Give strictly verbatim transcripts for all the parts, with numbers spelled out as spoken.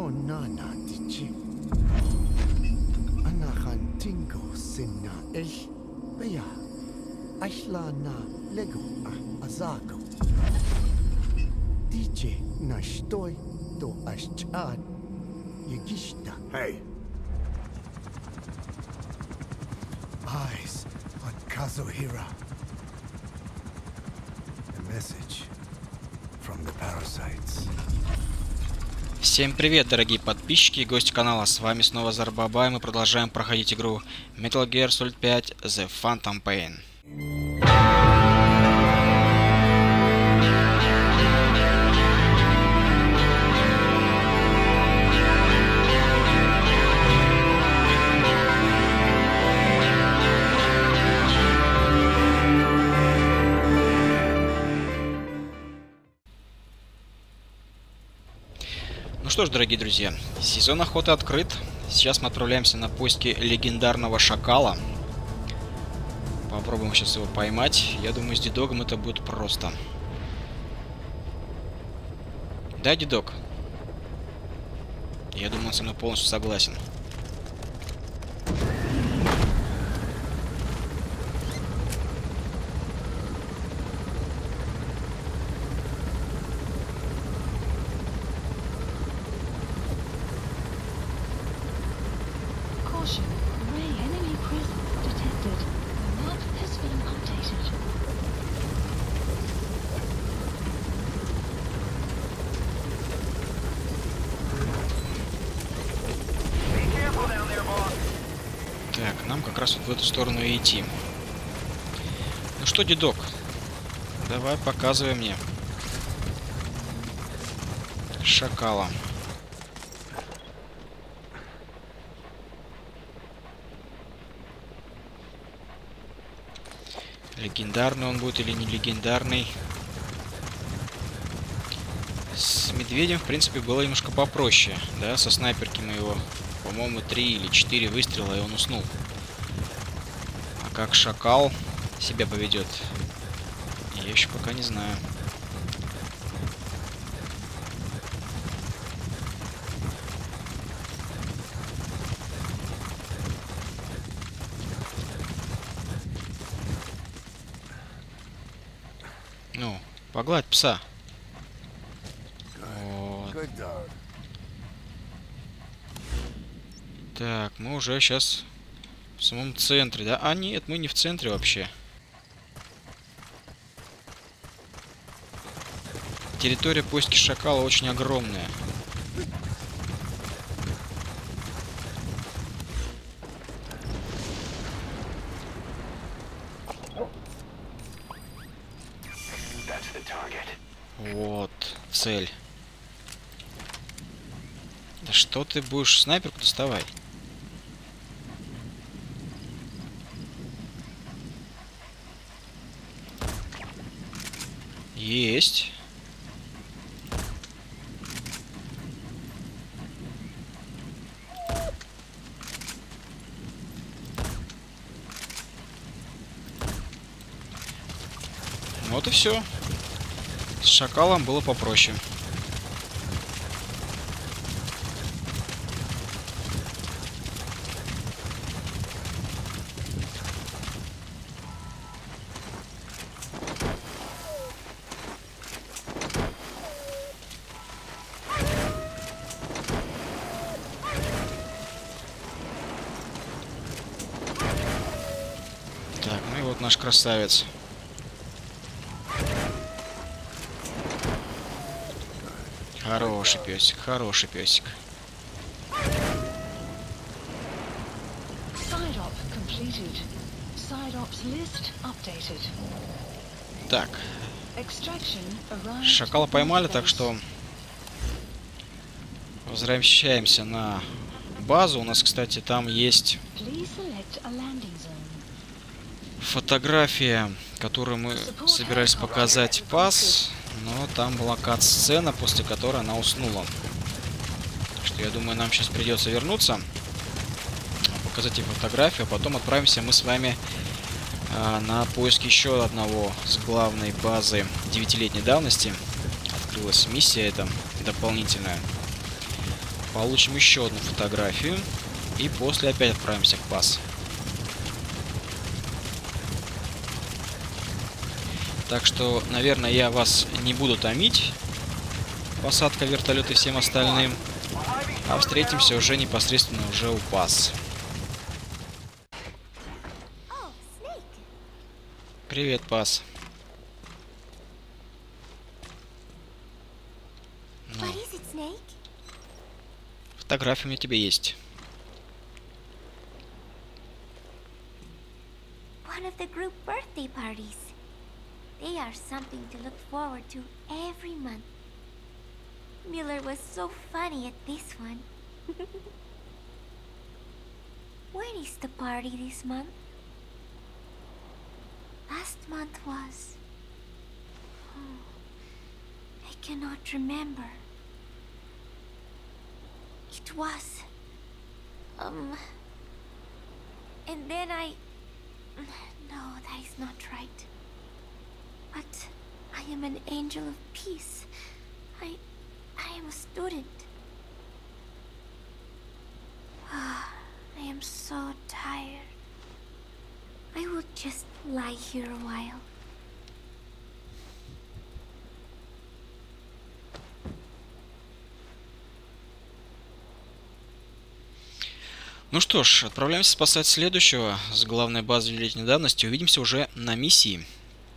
no nana tichi. Anahan tingo sinna ich. Beya. Ashla na lego a azako. Tichi na stoy do ashchad. Yigishta. Hey. Eyes on Kazuhira. A message from the parasites. Всем привет, дорогие подписчики и гости канала. С вами снова Зарбаба, и мы продолжаем проходить игру Metal Gear Solid пять The Phantom Pain. Ну что ж, дорогие друзья, сезон охоты открыт. Сейчас мы отправляемся на поиски легендарного шакала. Попробуем сейчас его поймать. Я думаю, с Дидогом это будет просто. Да, Дидог? Я думаю, он со мной полностью согласен. Так, нам как раз вот в эту сторону и идти. Ну что, Дидок, давай показывай мне шакала. Легендарный он будет или не легендарный? С медведем, в принципе, было немножко попроще. Да, со снайперки мы его, по-моему, три или четыре выстрела, и он уснул. А как шакал себя поведет, я еще пока не знаю. Ну, погладь пса. Вот. Так, мы уже сейчас в самом центре, да? А, нет, мы не в центре вообще. Территория поиски шакала очень огромная. Вот, цель. Да что ты будешь снайперку доставай? Есть. Вот и все. С шакалом было попроще. Так, ну и вот наш красавец. Хороший песик, хороший песик. Так. Шакала поймали, так что возвращаемся на базу. У нас, кстати, там есть фотография, которую мы собирались показать пас. Но там была кат-сцена, после которой она уснула. Так что я думаю, нам сейчас придется вернуться, показать ей фотографию, а потом отправимся мы с вами а, на поиск еще одного с главной базы девятилетней давности. Открылась миссия эта дополнительная. Получим еще одну фотографию. И после опять отправимся к пас. Так что, наверное, я вас не буду томить. Посадка вертолета и всем остальным. А встретимся уже непосредственно уже у пас. Привет, пас. Ну, фотография у меня тебе есть. One of the group birthday parties. They are something to look forward to every month. Miller was so funny at this one. When is the party this month? Last month was... Oh, I cannot remember. It was... Um... And then I... No, that is not right. But I am an angel of peace. I... I am a student. Ah, I am so tired. I will just lie here a while. Ну что ж, отправляемся спасать следующего с главной базы летней давности. Увидимся уже на миссии.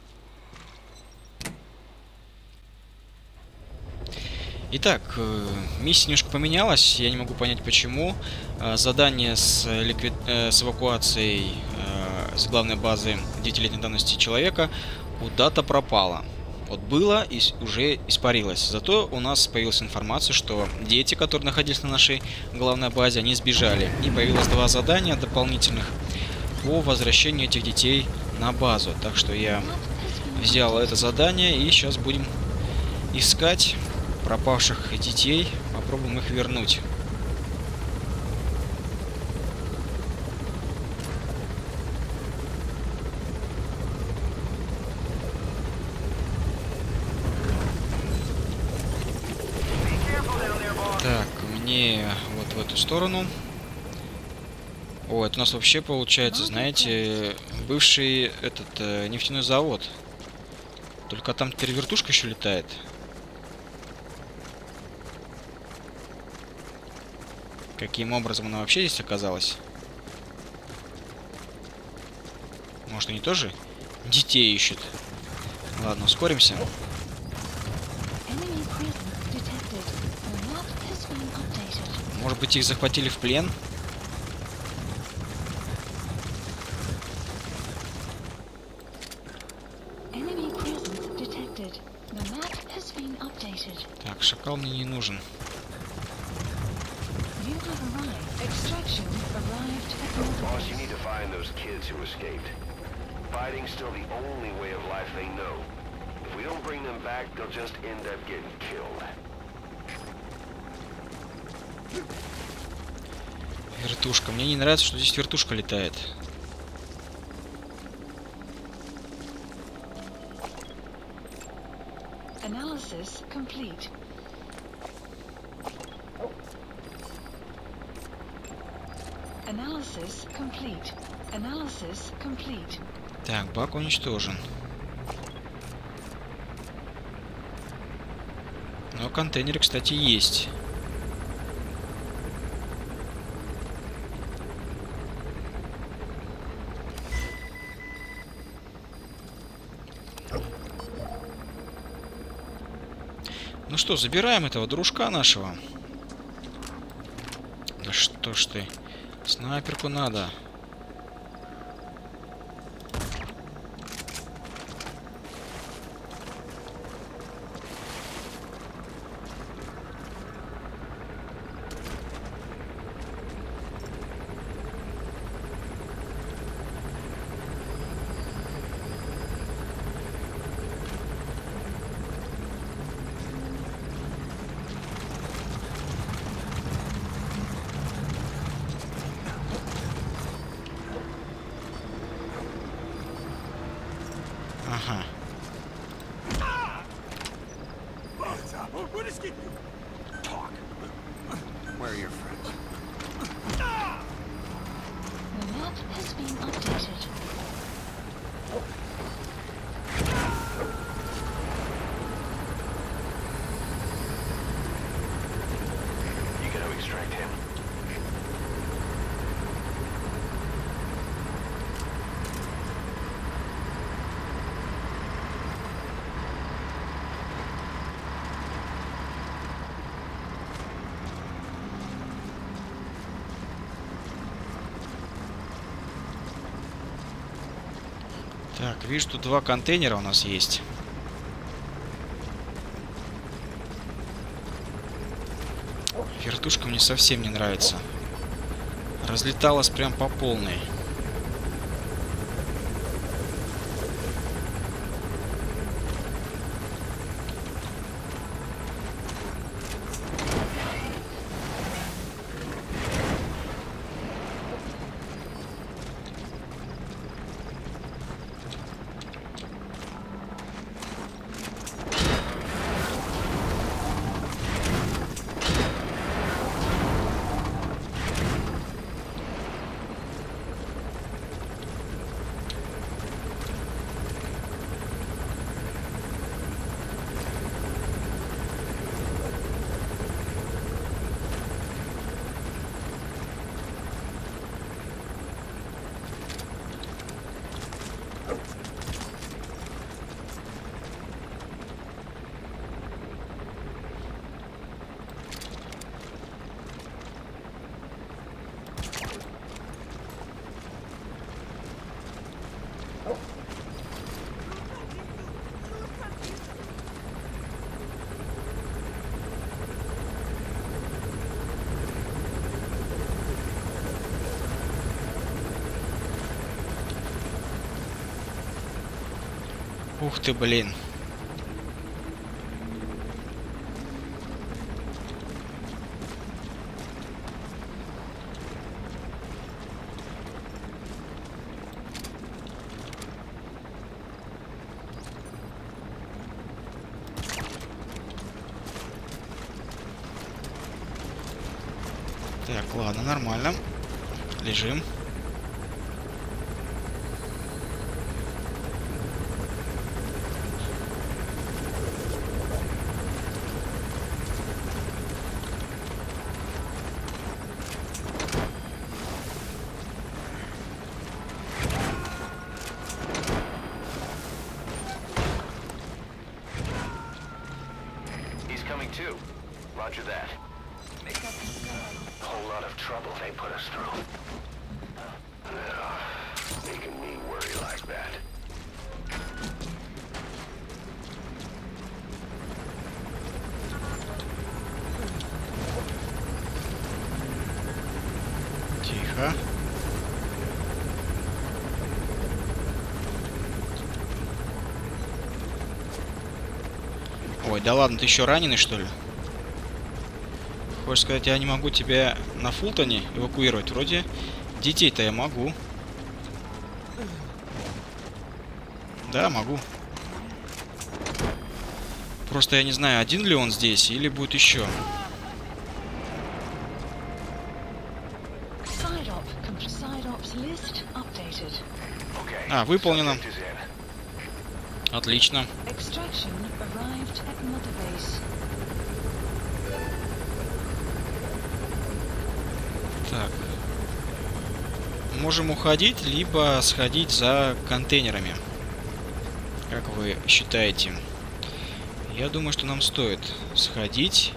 Итак, миссия немножко поменялась, я не могу понять почему. Задание с, ликвид... с эвакуацией с главной базы девятилетней давности человека куда-то пропало. Вот было и уже испарилось. Зато у нас появилась информация, что дети, которые находились на нашей главной базе, они сбежали. И появилось два задания дополнительных по возвращению этих детей на базу. Так что я взял это задание и сейчас будем искать пропавших детей, попробуем их вернуть. Так, мне вот в эту сторону. О, это у нас вообще получается, знаете, бывший этот э, нефтяной завод. Только там теперь вертушка еще летает. Каким образом она вообще здесь оказалась? Может, они тоже детей ищут? Ладно, ускоримся. Может быть, их захватили в плен? Так, шакал мне не нужен. Boss, you need to find those kids who escaped. Fighting's still the only way of life they know. If we don't bring them back, they'll just end up getting killed. Вертушка. Мне не нравится, что здесь вертушка летает. Analysis complete. Analysis complete. Analysis complete. Так, бак уничтожен. Но контейнеры, кстати, есть. Ну что, забираем этого дружка нашего. Да что ж ты. Снайперку надо. Ага. Where are your friends? The map has been updated. You gotta extract him. Так, вижу, тут два контейнера у нас есть. Вертушка мне совсем не нравится. Разлеталась прям по полной. Ух ты, блин. Так, ладно, нормально. Лежим. He's coming too. Roger that. Whole lot of trouble they put us through. Yeah, making me worry like that. Тихо. Ой, да ладно, ты еще раненый, что ли? Хочешь сказать, я не могу тебя на Фултоне эвакуировать? Вроде детей-то я могу. Да, могу. Просто я не знаю, один ли он здесь или будет еще. А, выполнено. Отлично. Так. Можем уходить, либо сходить за контейнерами. Как вы считаете? Я думаю, что нам стоит сходить.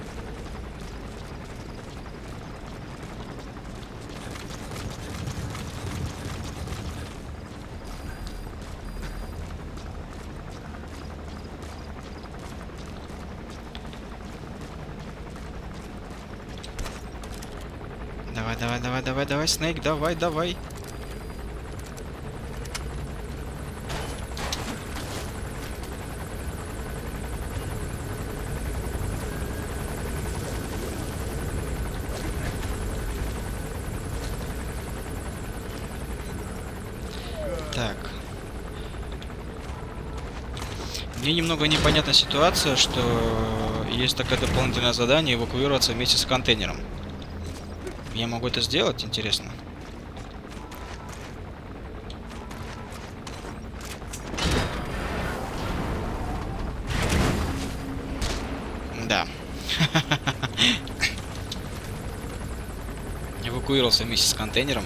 Давай, давай, давай, давай, давай, Снейк, давай, давай. Так. Мне немного непонятна ситуация, что есть такое дополнительное задание эвакуироваться вместе с контейнером. Я могу это сделать, интересно? Да. Эвакуировался вместе с контейнером.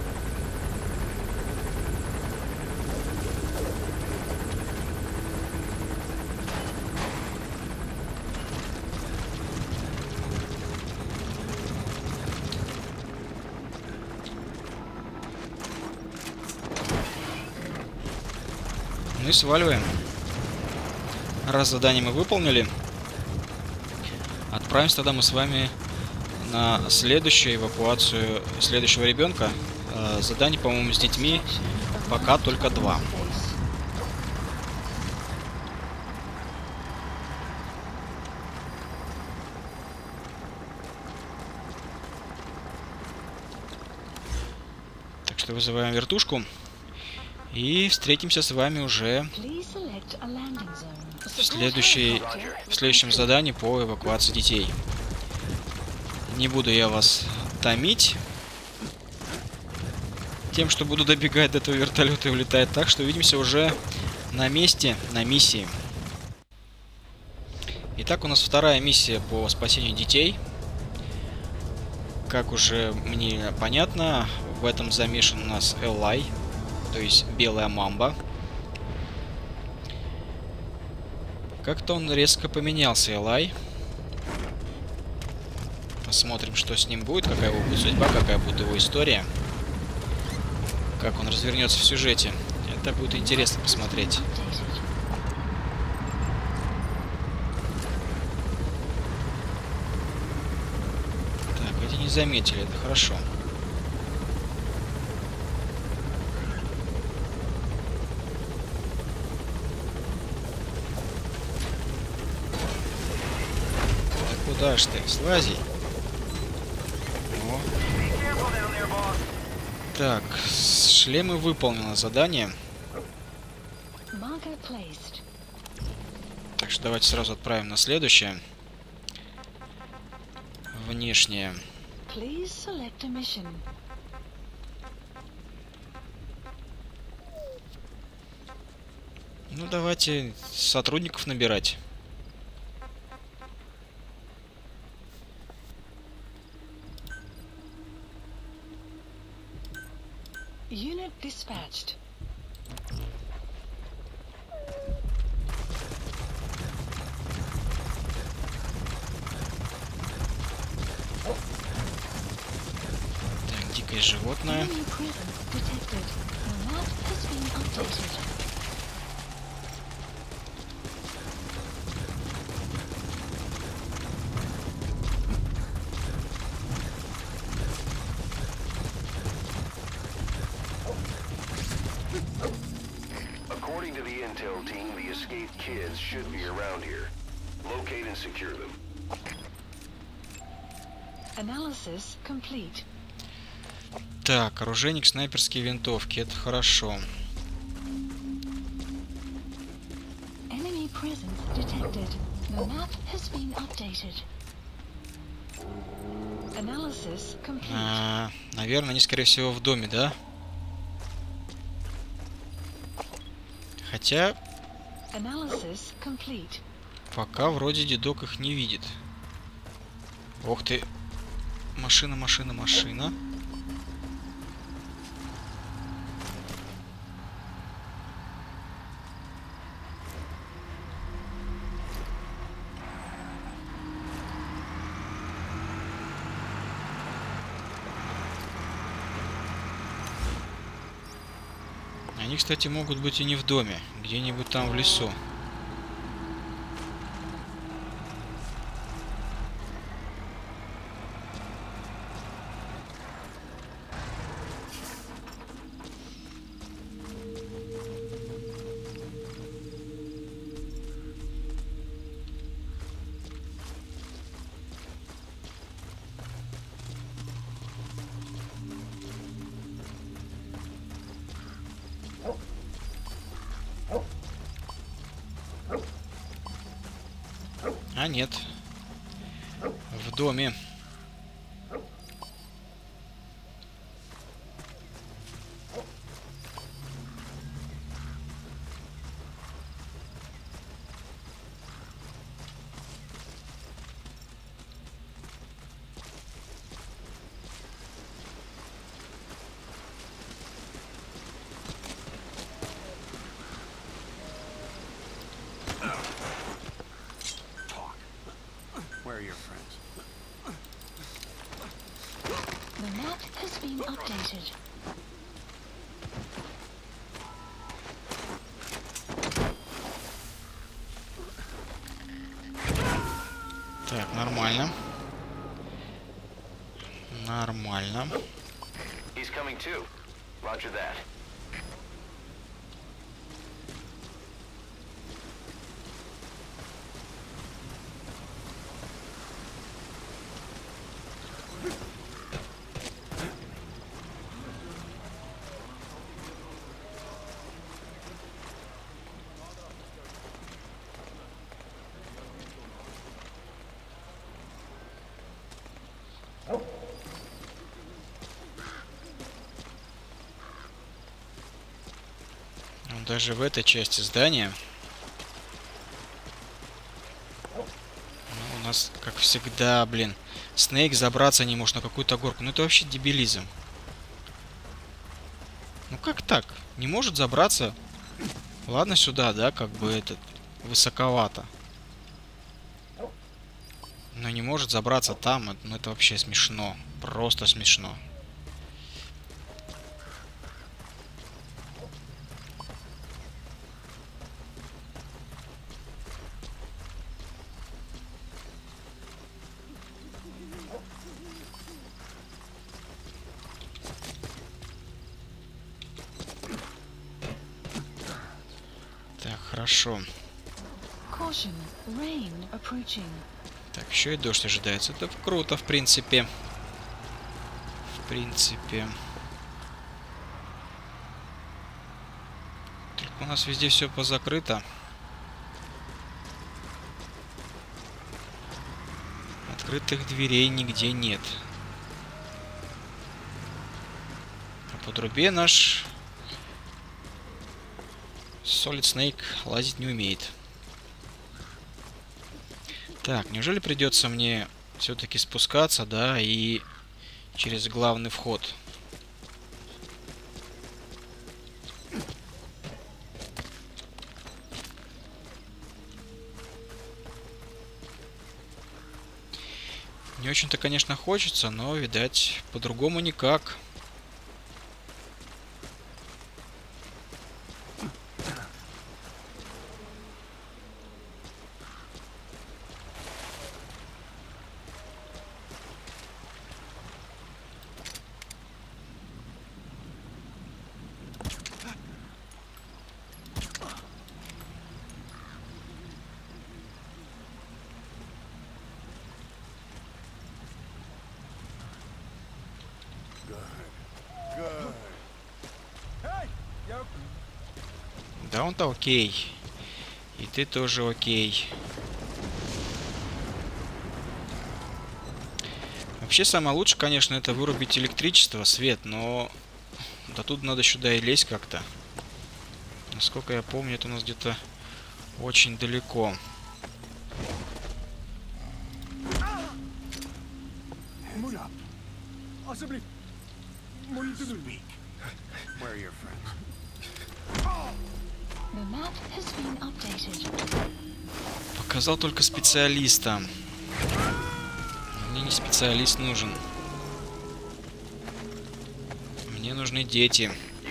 Ну и сваливаем. Раз задание мы выполнили, отправимся тогда мы с вами на следующую эвакуацию следующего ребенка. Э, заданий, по-моему, с детьми пока только два. Так что вызываем вертушку. И встретимся с вами уже в, следующей, в следующем задании по эвакуации детей. Не буду я вас томить тем, что буду добегать до этого вертолета и улетать. Так что увидимся уже на месте, на миссии. Итак, у нас вторая миссия по спасению детей. Как уже мне понятно, в этом замешан у нас Элай. То есть белая мамба. Как-то он резко поменялся, Элай. Посмотрим, что с ним будет, какая его будет судьба, какая будет его история. Как он развернется в сюжете. Это будет интересно посмотреть. Так, эти не заметили, это хорошо. Куда ж ты? Слази. О. Так, шлемы выполнено задание. Так что давайте сразу отправим на следующее. Внешнее. Ну давайте сотрудников набирать. Unit dispatched. Так, дикое животное. Enemy presence detected. The map has been updated. According to the intel team, the escaped kids should be around here. Locate and secure them. Analysis complete. Так, оружейник, снайперские винтовки. Это хорошо. Enemy presence detected. The map has been updated. Analysis complete. А, наверное, они, скорее всего, в доме, да? Хотя... Analysis complete. Пока вроде дедок их не видит. Ох ты. Машина, машина, машина. Они, кстати, могут быть и не в доме, где-нибудь там в лесу. А нет. В доме. Where are your friends? The map has been updated. Так, нормально. Нормально. He's coming too. Roger that. Даже в этой части здания ну, у нас, как всегда, блин, Снейк забраться не может на какую-то горку. Ну это вообще дебилизм. Ну как так? Не может забраться? Ладно, сюда, да, как бы этот высоковато. Но не может забраться там. Ну это вообще смешно. Просто смешно. Хорошо. Caution, rain approaching. Так, еще и дождь ожидается. Это круто, в принципе. В принципе. Только у нас везде все позакрыто. Открытых дверей нигде нет. А по трубе наш Solid Snake лазить не умеет. Так, неужели придется мне все-таки спускаться, да, и через главный вход? Не очень-то, конечно, хочется, но, видать, по-другому никак. Да он-то окей. И ты тоже окей. Вообще самое лучшее, конечно, это вырубить электричество, свет, но до тут надо сюда и лезть как-то. Насколько я помню, это у нас где-то очень далеко. Показал только специалиста. Мне не специалист нужен. Мне нужны дети.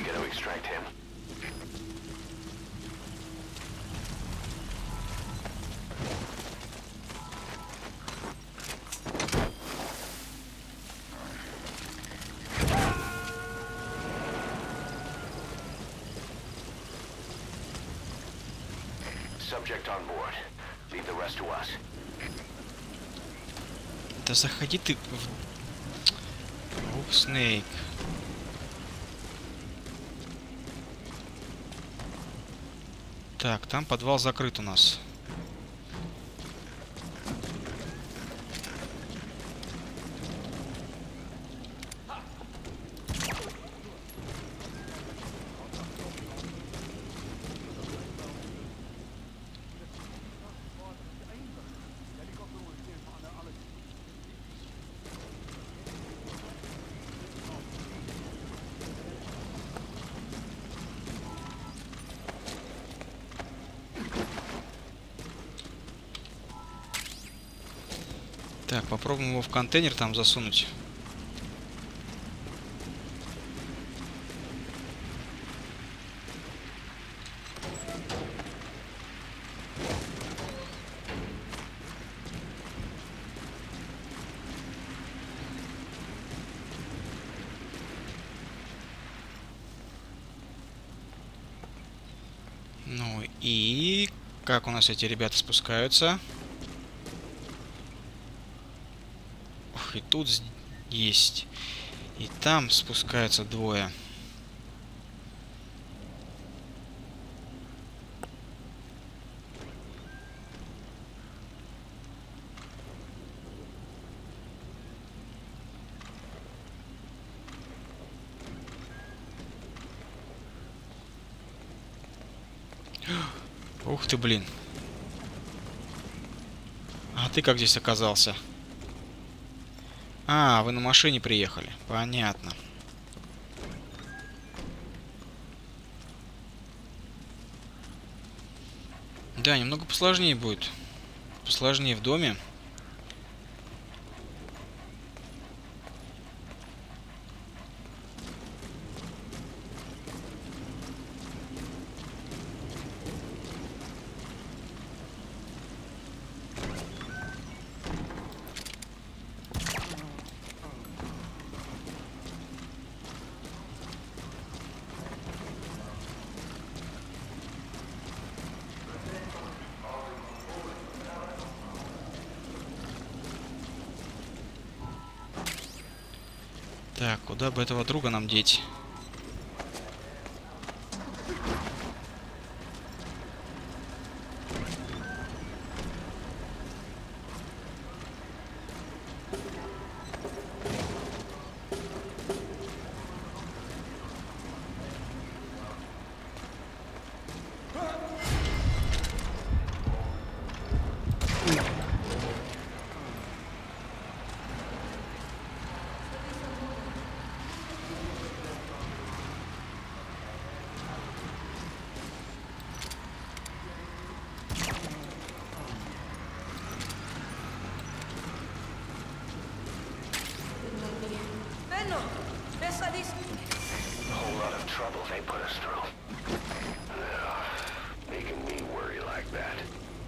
Да заходи ты в... Ух, Снейк. Так, там подвал закрыт у нас. Так, попробуем его в контейнер там засунуть. Ну и как у нас эти ребята спускаются? Ох, и тут есть. И там спускаются двое. Ух ты, блин. А ты как здесь оказался? А, вы на машине приехали. Понятно. Да, немного посложнее будет. Посложнее в доме. Так, куда бы этого друга нам деть? A whole lot of trouble they put us through. Ugh, making me worry like that.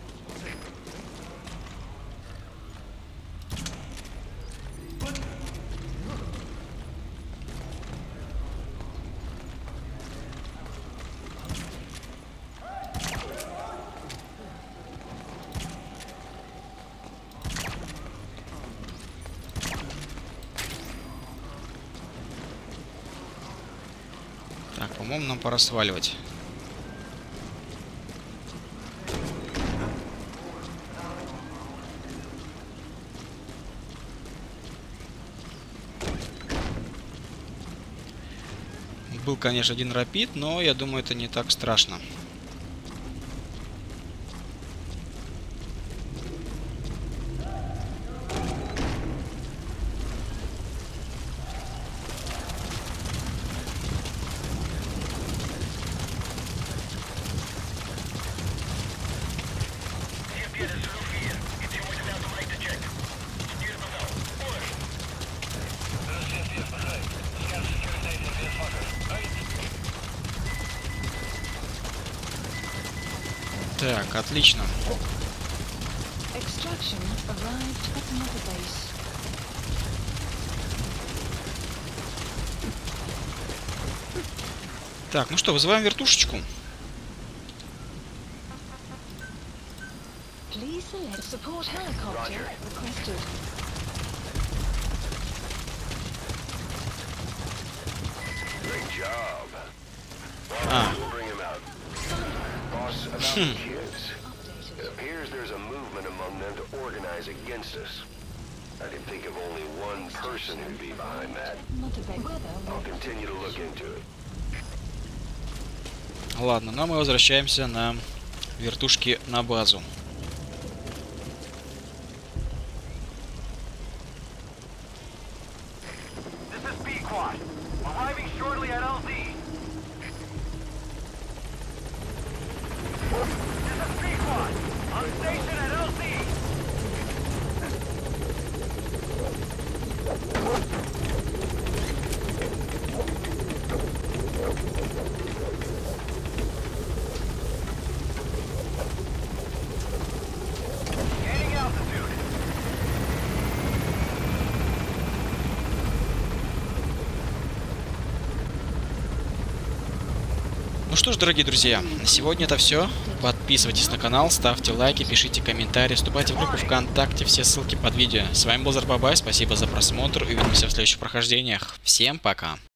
Так, по-моему, нам пора сваливать. Был, конечно, один рапид, но я думаю, это не так страшно. Так, отлично. Extraction arrived at Mother Base. Так, ну что, вызываем вертушечку. Please select support helicopter requested. Great job. А. We'll bring him out. Boss, about the kids. It appears there's a movement among them to organize against us. I can think of only one person who'd be behind that. Mother Base weather I'll will continue to look into it. Ладно, но мы возвращаемся на вертушке на базу. This is B-Quad. Arriving shortly at L Z. This is B-Quad. On station at L Z. Ну что ж, дорогие друзья, на сегодня это все. Подписывайтесь на канал, ставьте лайки, пишите комментарии, вступайте в группу ВКонтакте, все ссылки под видео. С вами был Зарбабай, спасибо за просмотр, увидимся в следующих прохождениях. Всем пока!